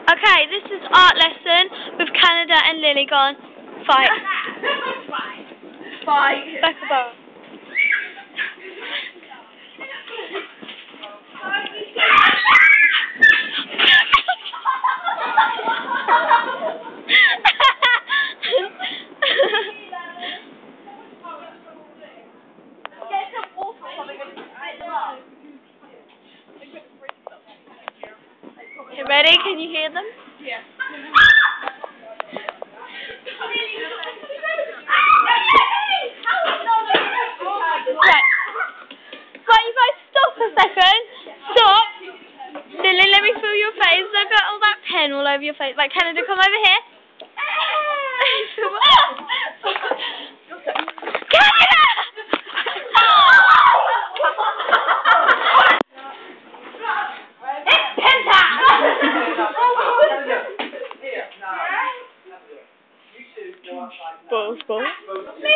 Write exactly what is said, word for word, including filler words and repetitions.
Okay, this is art lesson with Canada and Lily. Gone. Fight. Fight. Back above. You ready? Can you hear them? Yeah. Right. Right, you guys stop a second. Stop. Lily, let me feel your face. Look at all that pen all over your face. Right, Canada, come over here. Canada! It's pen time! Balls, balls.